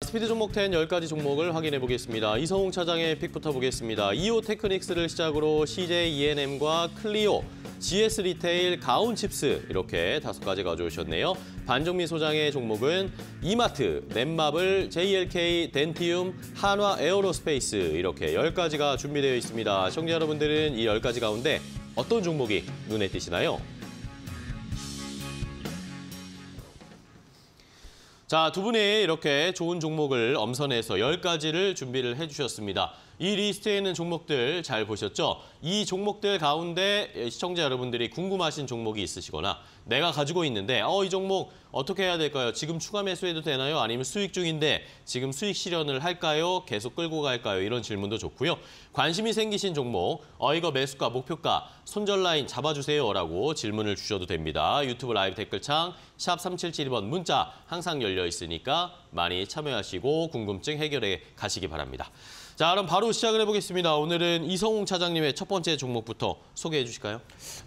스피드 종목 10 10가지 종목을 확인해 보겠습니다. 이성웅 차장의 픽부터 보겠습니다. 이오테크닉스를 시작으로 CJ E&M과 클리오, GS 리테일, 가온칩스 이렇게 5가지 가져오셨네요. 반정민 소장의 종목은 이마트, 넷마블, JLK, 덴티움, 한화 에어로스페이스 이렇게 10가지가 준비되어 있습니다. 시청자 여러분들은 이 10가지 가운데 어떤 종목이 눈에 띄시나요? 자, 두 분이 이렇게 좋은 종목을 엄선해서 10가지를 준비를 해주셨습니다. 이 리스트에 있는 종목들 잘 보셨죠? 이 종목들 가운데 시청자 여러분들이 궁금하신 종목이 있으시거나 내가 가지고 있는데 이 종목 어떻게 해야 될까요? 지금 추가 매수해도 되나요? 아니면 수익 중인데 지금 수익 실현을 할까요? 계속 끌고 갈까요? 이런 질문도 좋고요. 관심이 생기신 종목, 이거 매수가, 목표가, 손절 라인 잡아주세요라고 질문을 주셔도 됩니다. 유튜브 라이브 댓글창 샵 3772번 문자 항상 열려 있으니까 많이 참여하시고 궁금증 해결해 가시기 바랍니다. 자, 그럼 바로 시작을 해보겠습니다. 오늘은 이성웅 차장님의 첫 번째 종목부터 소개해 주실까요?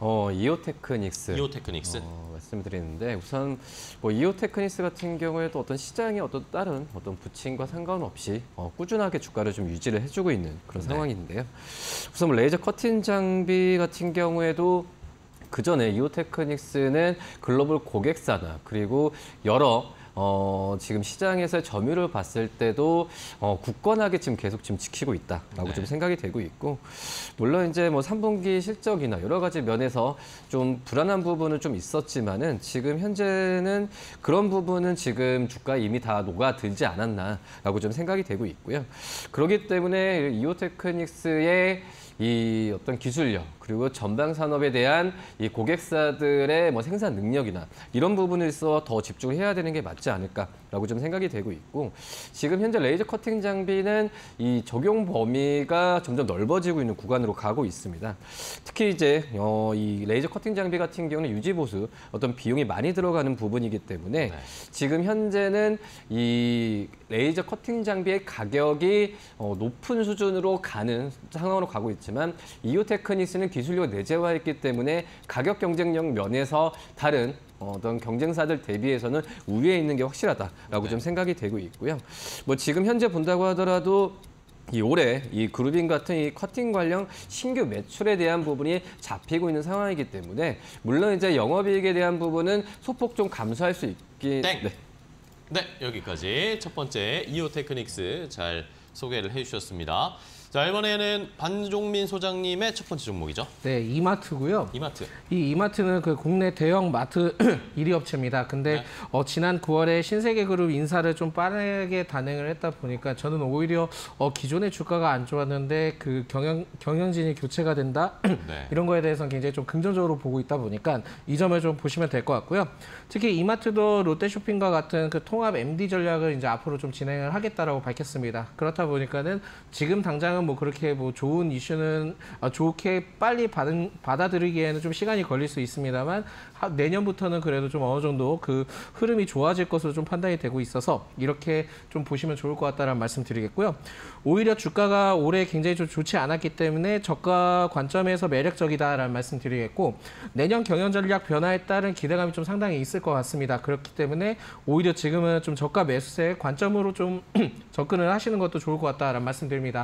이오테크닉스. 이오테크닉스. 말씀드리는데 우선 이오테크닉스 같은 경우에도 어떤 시장의 다른 부침과 상관없이 꾸준하게 주가를 좀 유지를 해주고 있는 그런 상황인데요. 우선 레이저 커팅 장비 같은 경우에도 그전에 이오테크닉스는 글로벌 고객사나 그리고 여러 지금 시장에서 점유율을 봤을 때도 굳건하게 지금 계속 지키고 있다라고 좀 생각이 되고 있고, 물론 이제 3분기 실적이나 여러 가지 면에서 좀 불안한 부분은 좀 있었지만은 지금 현재는 그런 부분은 지금 주가에 이미 다 녹아들지 않았나라고 좀 생각이 되고 있고요. 그렇기 때문에 이오테크닉스의 이 어떤 기술력 그리고 전방 산업에 대한 이 고객사들의 생산 능력이나 이런 부분에 있어 더 집중을 해야 되는 게 맞지 않을까라고 좀 생각이 되고 있고, 지금 현재 레이저 커팅 장비는 이 적용 범위가 점점 넓어지고 있는 구간으로 가고 있습니다. 특히 이제 이 레이저 커팅 장비 같은 경우는 유지 보수 어떤 비용이 많이 들어가는 부분이기 때문에 지금 현재는 이 레이저 커팅 장비의 가격이 높은 수준으로 가는 상황으로 가고 있지만 이오테크닉스는 기술력 내재화했기 때문에 가격 경쟁력 면에서 다른 어떤 경쟁사들 대비해서는 우위에 있는 게 확실하다라고 좀 생각이 되고 있고요. 지금 현재 본다고 하더라도 이 올해 이 그루빙 같은 이 커팅 관련 신규 매출에 대한 부분이 잡히고 있는 상황이기 때문에 물론 이제 영업이익에 대한 부분은 소폭 좀 감소할 수 있긴. 네, 여기까지 첫 번째 이오테크닉스 잘 소개를 해주셨습니다. 자, 이번에는 반종민 소장님의 첫 번째 종목이죠. 네, 이마트고요. 이마트. 이 이마트는 그 국내 대형 마트 1위 업체입니다. 근데 지난 9월에 신세계그룹 인사를 좀 빠르게 단행을 했다 보니까 저는 오히려 기존의 주가가 안 좋았는데 그 경영진이 교체가 된다 이런 거에 대해서는 굉장히 좀 긍정적으로 보고 있다 보니까 이 점을 좀 보시면 될 것 같고요. 특히 이마트도 롯데쇼핑과 같은 그 통합 MD 전략을 이제 앞으로 좀 진행을 하겠다라고 밝혔습니다. 그렇다 보니까는 지금 당장은 그렇게 좋은 이슈는 좋게 빨리 받아들이기에는 좀 시간이 걸릴 수 있습니다만 내년부터는 그래도 좀 어느 정도 그 흐름이 좋아질 것으로 좀 판단이 되고 있어서 이렇게 좀 보시면 좋을 것 같다는 말씀 드리겠고요. 오히려 주가가 올해 굉장히 좀 좋지 않았기 때문에 저가 관점에서 매력적이다라는 말씀 드리겠고, 내년 경영 전략 변화에 따른 기대감이 좀 상당히 있을 것 같습니다. 그렇기 때문에 오히려 지금은 좀 저가 매수세 관점으로 좀 접근을 하시는 것도 좋을 것 같다라는 말씀 드립니다.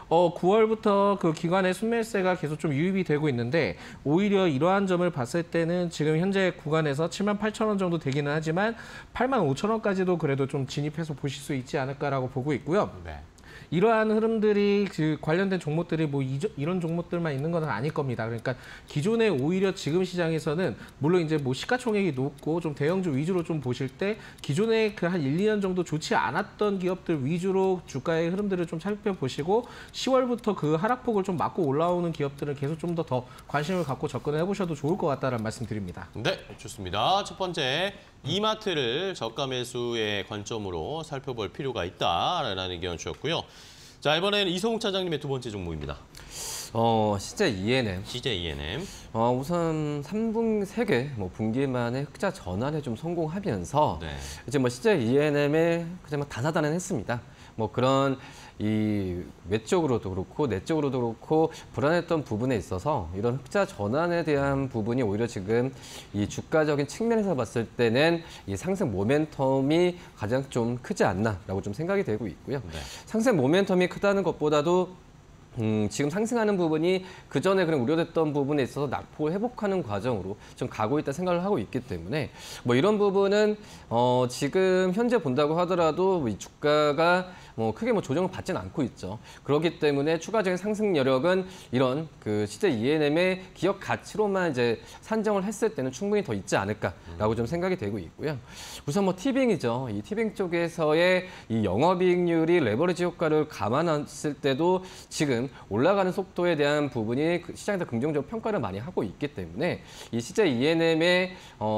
9월부터 그 기관의 순매수세가 계속 좀 유입이 되고 있는데 오히려 이러한 점을 봤을 때는 지금 현재 구간에서 78,000원 정도 되기는 하지만 85,000원까지도 그래도 좀 진입해서 보실 수 있지 않을까라고 보고 있고요. 이러한 흐름들이 그 관련된 종목들이 이런 종목들만 있는 건 아닐 겁니다. 그러니까 기존에 오히려 지금 시장에서는 물론 이제 시가총액이 높고 좀 대형주 위주로 좀 보실 때 기존에 그 한 1, 2년 정도 좋지 않았던 기업들 위주로 주가의 흐름들을 좀 살펴보시고 10월부터 그 하락폭을 좀 막고 올라오는 기업들은 계속 좀 더 관심을 갖고 접근을 해보셔도 좋을 것 같다는 말씀 드립니다. 네, 좋습니다. 첫 번째, 이마트를 저가 매수의 관점으로 살펴볼 필요가 있다라는 의견 주셨고요. 자, 이번에는 이성웅 차장님의 두 번째 종목입니다. CJ ENM. CJ ENM. 우선 3개 분기 만에 흑자 전환에 좀 성공하면서 네. 이제 CJ ENM에 그냥 다사다난했습니다. 그런 이 외적으로도 그렇고 내적으로도 그렇고 불안했던 부분에 있어서 이런 흑자 전환에 대한 부분이 오히려 지금 이 주가적인 측면에서 봤을 때는 이 상승 모멘텀이 가장 좀 크지 않나라고 좀 생각이 되고 있고요. 네. 상승 모멘텀이 크다는 것보다도 지금 상승하는 부분이 그 전에 그런 우려됐던 부분에 있어서 낙폭을 회복하는 과정으로 좀 가고 있다 생각을 하고 있기 때문에 이런 부분은 지금 현재 본다고 하더라도 이 주가가 크게 조정을 받지는 않고 있죠. 그렇기 때문에 추가적인 상승 여력은 이런 그 CJ ENM의 기업 가치로만 이제 산정을 했을 때는 충분히 더 있지 않을까라고 좀 생각이 되고 있고요. 우선 티빙이죠. 이 티빙 쪽에서의 이 영업이익률이 레버리지 효과를 감안했을 때도 지금 올라가는 속도에 대한 부분이 시장에서 긍정적 평가를 많이 하고 있기 때문에 이 CJ ENM의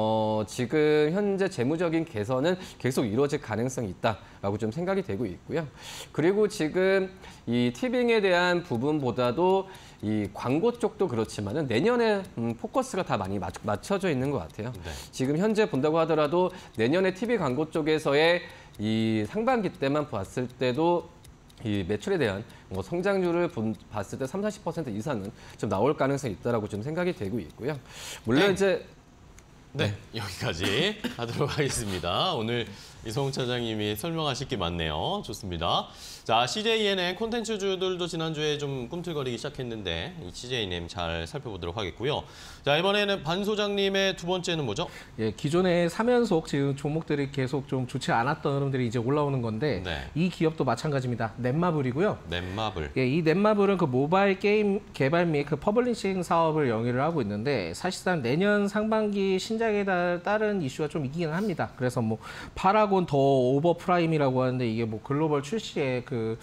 지금 현재 재무적인 개선은 계속 이루어질 가능성이 있다라고 좀 생각이 되고 있고요. 그리고 지금 이 티빙에 대한 부분보다도 이 광고 쪽도 그렇지만은 내년에 포커스가 다 많이 맞춰져 있는 것 같아요. 네. 지금 현재 본다고 하더라도 내년에 TV 광고 쪽에서의 이 상반기 때만 봤을 때도 이 매출에 대한 성장률을 봤을 때 30-40% 이상은 좀 나올 가능성이 있다라고 좀 생각이 되고 있고요. 물론 네. 이제 네, 여기까지 하도록 하겠습니다. 오늘 이성훈 차장님이 설명하실 게 많네요. 좋습니다. 자, CJ ENM 콘텐츠주들도 지난주에 좀 꿈틀거리기 시작했는데 이 CJ ENM 잘 살펴보도록 하겠고요. 자, 이번에는 반 소장님의 두 번째는 뭐죠? 예, 기존의 3연속 지금 종목들이 계속 좀 좋지 않았던 흐름들이 이제 올라오는 건데 네. 이 기업도 마찬가지입니다. 넷마블이고요. 넷마블. 예, 이 넷마블은 그 모바일 게임 개발 및 그 퍼블리싱 사업을 영위를 하고 있는데 사실상 내년 상반기 신작에 따른 이슈가 좀 있기는 합니다. 그래서 파라곤 더 오버 프라임이라고 하는데 이게 글로벌 출시에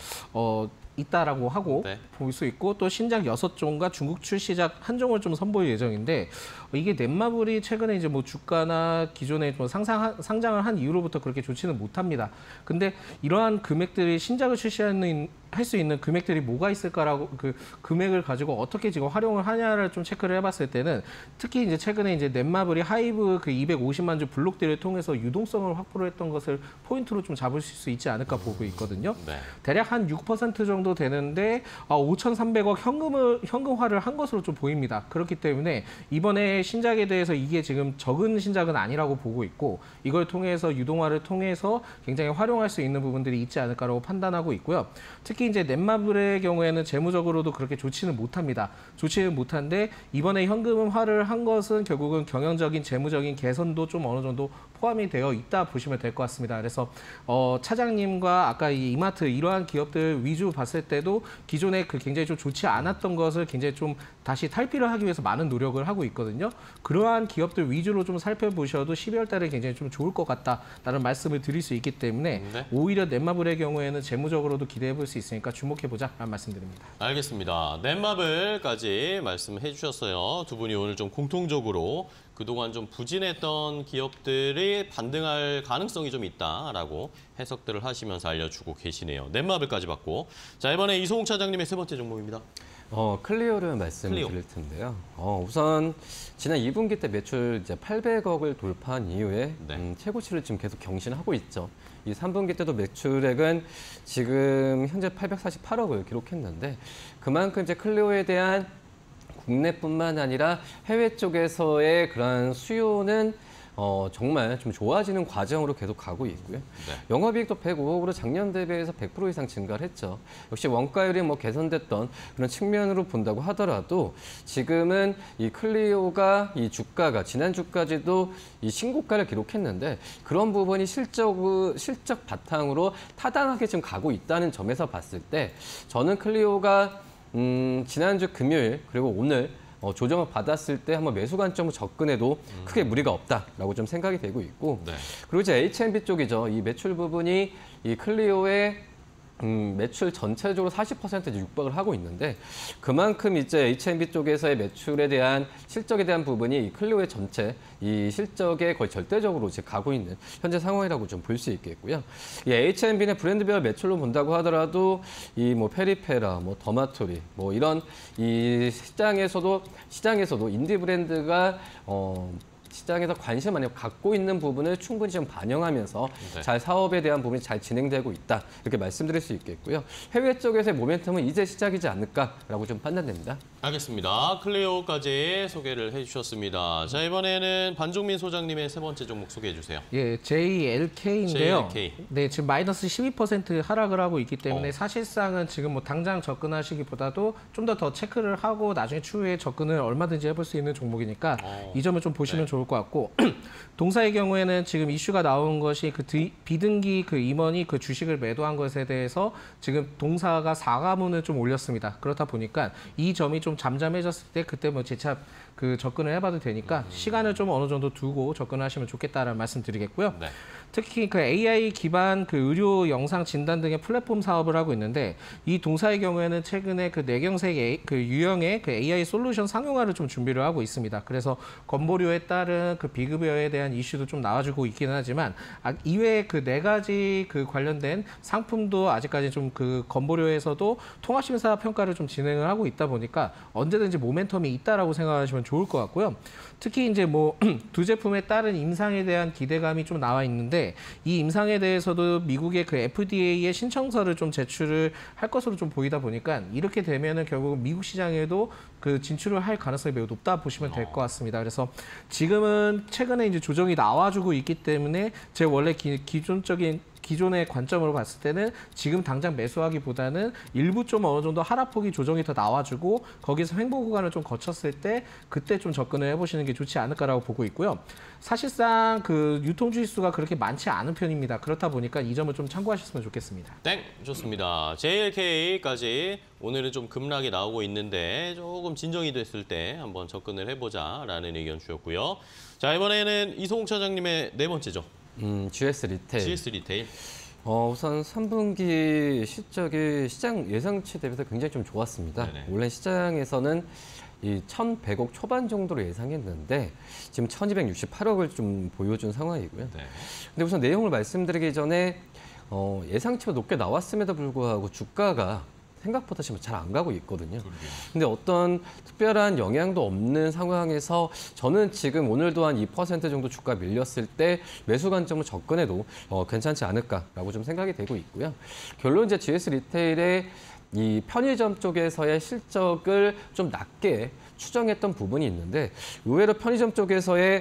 있다라고 하고 네. 볼 수 있고 또 신작 6종과 중국 출시작 1종을 좀 선보일 예정인데 이게 넷마블이 최근에 이제 주가나 기존에 좀 상장을 한 이후로부터 그렇게 좋지는 못합니다. 근데 이러한 금액들이 신작을 할 수 있는 금액들이 뭐가 있을까라고 그 금액을 가지고 어떻게 지금 활용을 하냐를 좀 체크를 해봤을 때는 특히 이제 최근에 이제 넷마블이 하이브 그 250만 주 블록들을 통해서 유동성을 확보를 했던 것을 포인트로 좀 잡으실 수 있지 않을까 보고 있거든요. 네. 대략 한 6% 정도 되는데 5,300억 현금화를 한 것으로 좀 보입니다. 그렇기 때문에 이번에 신작에 대해서 이게 지금 적은 신작은 아니라고 보고 있고 이걸 통해서 유동화를 통해서 굉장히 활용할 수 있는 부분들이 있지 않을까라고 판단하고 있고요. 특히 이제 넷마블의 경우에는 재무적으로도 그렇게 좋지는 못합니다. 좋지는 못한데 이번에 현금화를 한 것은 결국은 경영적인 재무적인 개선도 좀 어느 정도 포함이 되어 있다 보시면 될 것 같습니다. 그래서 차장님과 아까 이 이마트 이러한 기업들 위주 봤을 때도 기존에 그 굉장히 좀 좋지 않았던 것을 굉장히 좀 다시 탈피를 하기 위해서 많은 노력을 하고 있거든요. 그러한 기업들 위주로 좀 살펴보셔도 12월 달에 굉장히 좀 좋을 것 같다라는 말씀을 드릴 수 있기 때문에 네. 오히려 넷마블의 경우에는 재무적으로도 기대해 볼 수 있으니까 주목해보자라는 말씀드립니다. 알겠습니다. 넷마블까지 말씀해 주셨어요. 두 분이 오늘 좀 공통적으로 그동안 좀 부진했던 기업들이 반등할 가능성이 좀 있다라고 해석들을 하시면서 알려주고 계시네요. 넷마블까지 받고. 자, 이번에 이소홍 차장님의 세 번째 종목입니다. 클리오를 말씀드릴 텐데요. 우선 지난 2분기 때 매출 이제 800억을 돌파한 이후에 네. 최고치를 지금 계속 경신하고 있죠. 이 3분기 때도 매출액은 지금 현재 848억을 기록했는데 그만큼 이제 클리오에 대한 국내뿐만 아니라 해외 쪽에서의 그런 수요는 정말 좀 좋아지는 과정으로 계속 가고 있고요. 네. 영업이익도 105억으로 작년 대비해서 100% 이상 증가를 했죠. 역시 원가율이 개선됐던 그런 측면으로 본다고 하더라도 지금은 이 클리오가 이 주가가 지난주까지도 이 신고가를 기록했는데 그런 부분이 실적 바탕으로 타당하게 지금 가고 있다는 점에서 봤을 때 저는 클리오가 지난주 금요일 그리고 오늘 조정을 받았을 때 한번 매수 관점으로 접근해도 크게 무리가 없다라고 좀 생각이 되고 있고 네. 그리고 이제 H&B 쪽이죠. 이 매출 부분이 이 클리오의 매출 전체적으로 40% 이제 육박을 하고 있는데 그만큼 이제 H&B 쪽에서의 매출에 대한 실적에 대한 부분이 이 클리오의 전체 이 실적에 거의 절대적으로 이제 가고 있는 현재 상황이라고 좀 볼 수 있겠고요. 이 H&B는 브랜드별 매출로 본다고 하더라도 이 뭐 페리페라, 뭐 더마토리, 뭐 이런 이 시장에서도 인디 브랜드가 시장에서 관심을 많이 갖고 있는 부분을 충분히 좀 반영하면서 네. 잘 사업에 대한 부분이 잘 진행되고 있다. 이렇게 말씀드릴 수 있겠고요. 해외 쪽에서의 모멘텀은 이제 시작이지 않을까라고 좀 판단됩니다. 알겠습니다. 클리오까지 소개를 해주셨습니다. 자, 이번에는 반종민 소장님의 세 번째 종목 소개해 주세요. 예, JLK인데요. JLK. 네, 지금 마이너스 12% 하락을 하고 있기 때문에 어. 사실상은 지금 뭐 당장 접근하시기보다도 좀 더 체크를 하고 나중에 추후에 접근을 얼마든지 해볼 수 있는 종목이니까 이 점을 좀 보시면 좋을 것 같고 동사의 경우에는 지금 이슈가 나온 것이 그 비등기 그 임원이 그 주식을 매도한 것에 대해서 지금 동사가 사과문을 좀 올렸습니다. 그렇다 보니까 이 점이 좀 잠잠해졌을 때 그때 뭐 재차 그 접근을 해봐도 되니까 시간을 좀 어느 정도 두고 접근하시면 좋겠다라는 말씀드리겠고요. 네. 특히 그 AI 기반 그 의료 영상 진단 등의 플랫폼 사업을 하고 있는데 이 동사의 경우에는 최근에 그 뇌경색 그 유형의 그 AI 솔루션 상용화를 좀 준비를 하고 있습니다. 그래서 건보료에 따른 그 비급여에 대한 이슈도 좀 나와주고 있기는 하지만 이외에 그 네 가지 그 관련된 상품도 아직까지 좀 그 건보료에서도 통합심사 평가를 좀 진행을 하고 있다 보니까 언제든지 모멘텀이 있다라고 생각하시면 좋을 것 같고요. 특히 이제 뭐 두 제품에 따른 임상에 대한 기대감이 좀 나와 있는데 이 임상에 대해서도 미국의 그 FDA의 신청서를 좀 제출을 할 것으로 좀 보이다 보니까 이렇게 되면은 결국 미국 시장에도 그 진출을 할 가능성이 매우 높다 보시면 될 것 같습니다. 그래서 지금은 최근에 이제 조정이 나와주고 있기 때문에 제 원래 기존의 관점으로 봤을 때는 지금 당장 매수하기보다는 일부 좀 어느 정도 하락폭이 조정이 더 나와주고 거기서 횡보 구간을 좀 거쳤을 때 그때 좀 접근을 해보시는 게 좋지 않을까라고 보고 있고요. 사실상 그 유통 주식수가 그렇게 많지 않은 편입니다. 그렇다 보니까 이 점을 좀 참고하셨으면 좋겠습니다. 땡! 좋습니다. JLK까지 오늘은 좀 급락이 나오고 있는데 조금 진정이 됐을 때 한번 접근을 해보자라는 의견 주셨고요. 자, 이번에는 이송욱 차장님의 네 번째죠. GS 리테일. GS 리테일. 우선 3분기 실적이 시장 예상치 대비해서 굉장히 좀 좋았습니다. 네네. 원래 시장에서는 이 1,100억 초반 정도로 예상했는데 지금 1,268억을 좀 보여준 상황이고요. 네. 근데 우선 내용을 말씀드리기 전에 예상치가 높게 나왔음에도 불구하고 주가가 생각보다 지금 잘 안 가고 있거든요. 근데 어떤 특별한 영향도 없는 상황에서 저는 지금 오늘도 한 2% 정도 주가 밀렸을 때 매수 관점으로 접근해도 괜찮지 않을까라고 좀 생각이 되고 있고요. 결론 이제 GS 리테일의 이 편의점 쪽에서의 실적을 좀 낮게 추정했던 부분이 있는데 의외로 편의점 쪽에서의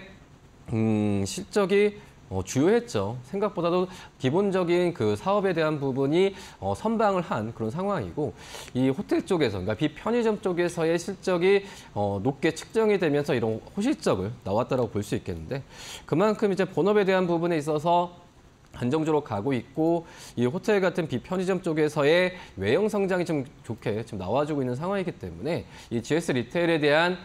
실적이 주요했죠. 생각보다도 기본적인 그 사업에 대한 부분이 선방을 한 그런 상황이고 이 호텔 쪽에서 그러니까 비편의점 쪽에서의 실적이 높게 측정이 되면서 이런 호실적을 나왔다라고 볼 수 있겠는데 그만큼 이제 본업에 대한 부분에 있어서 안정적으로 가고 있고 이 호텔 같은 비편의점 쪽에서의 외형 성장이 좀 좋게 지금 나와주고 있는 상황이기 때문에 이 GS 리테일에 대한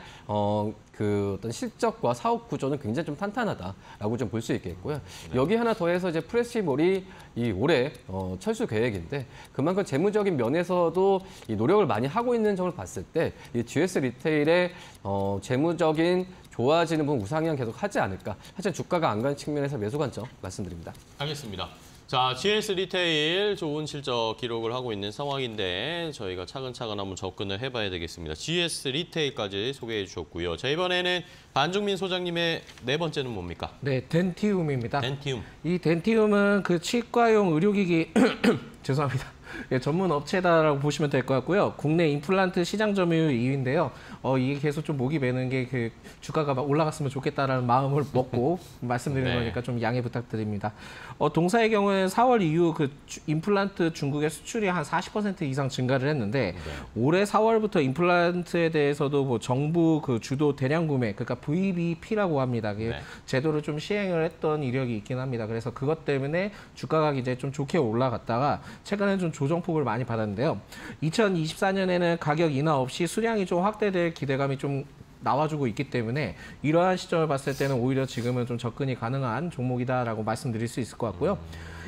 그 어떤 실적과 사업 구조는 굉장히 좀 탄탄하다라고 좀 볼 수 있겠고요. 여기 하나 더해서 이제 프레시몰이 이 올해 철수 계획인데 그만큼 재무적인 면에서도 이 노력을 많이 하고 있는 점을 봤을 때 이 GS 리테일의 재무적인 좋아지는 부분 우상향 계속 하지 않을까. 하지만 주가가 안 가는 측면에서 매수 관점 말씀드립니다. 알겠습니다. 자, GS 리테일 좋은 실적 기록을 하고 있는 상황인데 저희가 차근차근 한번 접근을 해봐야 되겠습니다. GS 리테일까지 소개해 주셨고요. 자, 이번에는 반종민 소장님의 네 번째는 뭡니까? 네, 덴티움입니다. 덴티움. 이 덴티움은 그 치과용 의료기기 죄송합니다. 예, 전문 업체다라고 보시면 될 것 같고요. 국내 임플란트 시장 점유율 2위인데요. 이게 계속 좀 목이 매는 게 그 주가가 막 올라갔으면 좋겠다라는 마음을 먹고 말씀드리는 네. 거니까 좀 양해 부탁드립니다. 동사의 경우에는 4월 이후 그 임플란트 중국의 수출이 한 40% 이상 증가를 했는데 올해 4월부터 임플란트에 대해서도 뭐 정부 그 주도 대량 구매 그러니까 VBP라고 합니다. 그 네. 제도를 좀 시행을 했던 이력이 있긴 합니다. 그래서 그것 때문에 주가가 이제 좀 좋게 올라갔다가 최근에 좀 조정폭을 많이 받았는데요. 2024년에는 가격 인하 없이 수량이 좀 확대될 기대감이 좀 나와주고 있기 때문에 이러한 시점을 봤을 때는 오히려 지금은 좀 접근이 가능한 종목이다라고 말씀드릴 수 있을 것 같고요.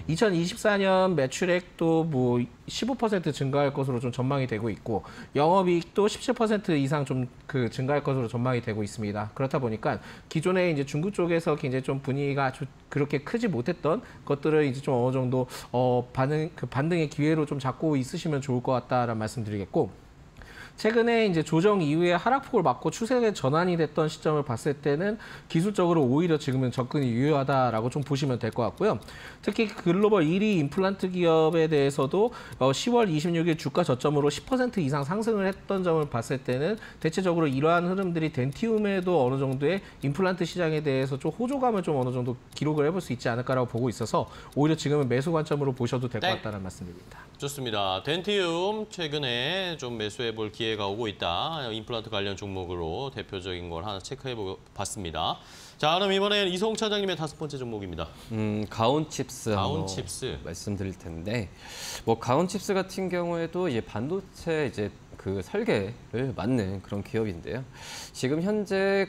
2024년 매출액도 뭐 15% 증가할 것으로 좀 전망이 되고 있고 영업이익도 17% 이상 좀 그 증가할 것으로 전망이 되고 있습니다. 그렇다 보니까 기존에 이제 중국 쪽에서 굉장히 좀 분위기가 그렇게 크지 못했던 것들을 이제 좀 어느 정도 반등의 기회로 좀 잡고 있으시면 좋을 것 같다라는 말씀드리겠고. 최근에 이제 조정 이후에 하락폭을 맞고 추세의 전환이 됐던 시점을 봤을 때는 기술적으로 오히려 지금은 접근이 유효하다라고 좀 보시면 될 것 같고요. 특히 글로벌 1위 임플란트 기업에 대해서도 10월 26일 주가 저점으로 10% 이상 상승을 했던 점을 봤을 때는 대체적으로 이러한 흐름들이 덴티움에도 어느 정도의 임플란트 시장에 대해서 좀 호조감을 좀 어느 정도 기록을 해볼 수 있지 않을까라고 보고 있어서 오히려 지금은 매수 관점으로 보셔도 될 것 같다는 말씀입니다. 좋습니다. 덴티움 최근에 좀 매수해 볼 기회가 오고 있다. 임플란트 관련 종목으로 대표적인 걸 하나 체크해 봤습니다. 자, 그럼 이번에는 이성욱 차장님의 5번째 종목입니다. 가온칩스 가온칩스 말씀드릴 텐데, 뭐 가온칩스 같은 경우에도 이제 반도체 이제 그 설계를 맡는 그런 기업인데요. 지금 현재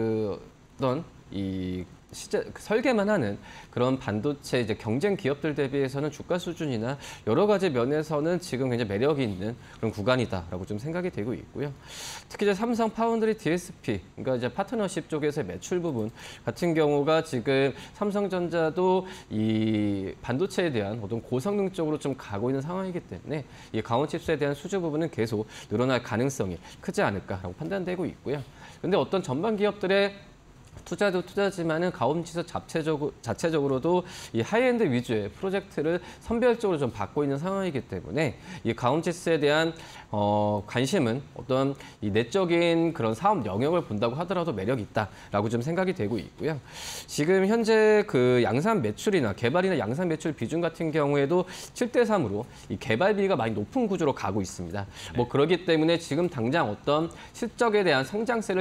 설계만 하는 그런 반도체 이제 경쟁 기업들 대비해서는 주가 수준이나 여러 가지 면에서는 지금 굉장히 매력이 있는 그런 구간이다라고 좀 생각이 되고 있고요. 특히 이제 삼성 파운드리 DSP, 그러니까 이제 파트너십 쪽에서의 매출 부분 같은 경우가 지금 삼성전자도 이 반도체에 대한 어떤 고성능 쪽으로 좀 가고 있는 상황이기 때문에 이 가온칩스에 대한 수주 부분은 계속 늘어날 가능성이 크지 않을까라고 판단되고 있고요. 근데 어떤 전반 기업들의 투자도 투자지만은 가온칩스 자체적으로도 이 하이엔드 위주의 프로젝트를 선별적으로 좀 받고 있는 상황이기 때문에 이 가온칩스에 대한 관심은 어떤 이 내적인 그런 사업 영역을 본다고 하더라도 매력이 있다라고 좀 생각이 되고 있고요. 지금 현재 그 양산 매출이나 개발이나 양산 매출 비중 같은 경우에도 7대3으로 이 개발비가 많이 높은 구조로 가고 있습니다. 뭐 그렇기 때문에 지금 당장 어떤 실적에 대한 성장을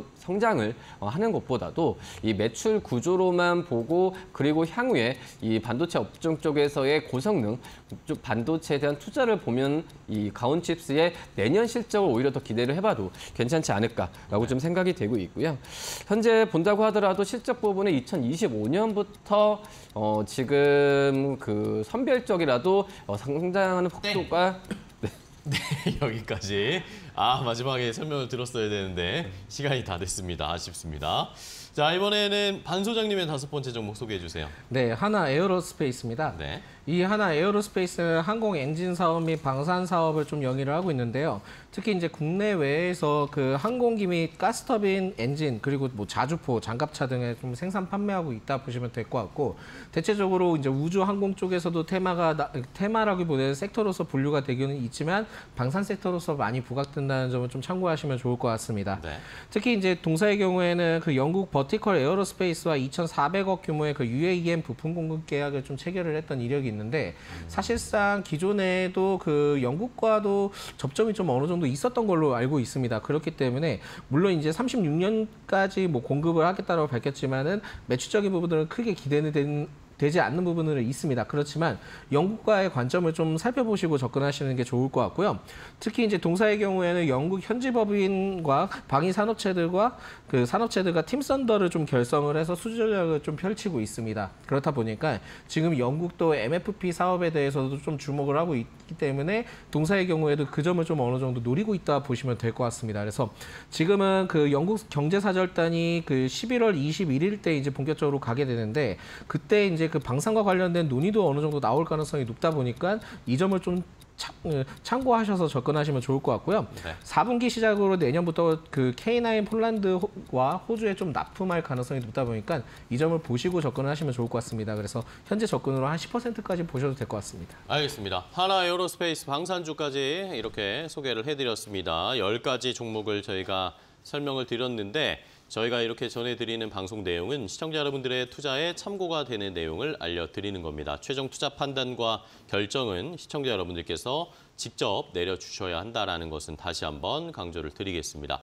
하는 것보다도 이 매출 구조로만 보고 그리고 향후에 이 반도체 업종 쪽에서의 고성능 반도체에 대한 투자를 보면 이 가온칩스의 내년 실적을 오히려 더 기대를 해봐도 괜찮지 않을까라고 좀 생각이 되고 있고요. 현재 본다고 하더라도 실적 부분은 2025년부터 지금 그 선별적이라도 성장하는 폭도가 네, 여기까지. 마지막에 설명을 들었어야 되는데 시간이 다 됐습니다. 아쉽습니다. 자, 이번에는 반 소장님의 5번째 종목 소개해 주세요. 네, 하나 에어로스페이스입니다. 네. 이 하나 에어로스페이스는 항공 엔진 사업 및 방산 사업을 좀 영위를 하고 있는데요. 특히 이제 국내외에서 그 항공기 및 가스터빈 엔진 그리고 뭐 자주포, 장갑차 등을 좀 생산 판매하고 있다 보시면 될 것 같고 대체적으로 이제 우주 항공 쪽에서도 테마라기보다는 섹터로서 분류가 되기는 있지만 방산 섹터로서 많이 부각된다는 점을 좀 참고하시면 좋을 것 같습니다. 네. 특히 이제 동사의 경우에는 그 영국 버티컬 에어로스페이스와 2,400억 규모의 그 UAM 부품 공급 계약을 좀 체결을 했던 이력이 있는데 사실상 기존에도 그 영국과도 접점이 좀 어느 정도 있었던 걸로 알고 있습니다. 그렇기 때문에 물론 이제 36년까지 뭐 공급을 하겠다고 밝혔지만은 매출적인 부분들은 크게 기대는 되지 않는 부분은 있습니다. 그렇지만 영국과의 관점을 좀 살펴보시고 접근하시는 게 좋을 것 같고요. 특히 이제 동사의 경우에는 영국 현지 법인과 방위 산업체들과 그 산업체들과 팀 썬더를 좀 결성을 해서 수주 전략을 좀 펼치고 있습니다. 그렇다 보니까 지금 영국도 MFP 사업에 대해서도 좀 주목을 하고 있기 때문에 동사의 경우에도 그 점을 좀 어느 정도 노리고 있다 보시면 될 것 같습니다. 그래서 지금은 그 영국 경제사절단이 그 11월 21일 때 이제 본격적으로 가게 되는데 그때 이제 그 방산과 관련된 논의도 어느 정도 나올 가능성이 높다 보니까 이 점을 좀 참고하셔서 접근하시면 좋을 것 같고요. 네. 4분기 시작으로 내년부터 그 K9 폴란드와 호주에 좀 납품할 가능성이 높다 보니까 이 점을 보시고 접근을 하시면 좋을 것 같습니다. 그래서 현재 접근으로 한 10%까지 보셔도 될 것 같습니다. 알겠습니다. 하나 에어로스페이스 방산주까지 이렇게 소개를 해드렸습니다. 10가지 종목을 저희가 설명을 드렸는데 저희가 이렇게 전해드리는 방송 내용은 시청자 여러분들의 투자에 참고가 되는 내용을 알려드리는 겁니다. 최종 투자 판단과 결정은 시청자 여러분들께서 직접 내려주셔야 한다는 것은 다시 한번 강조를 드리겠습니다.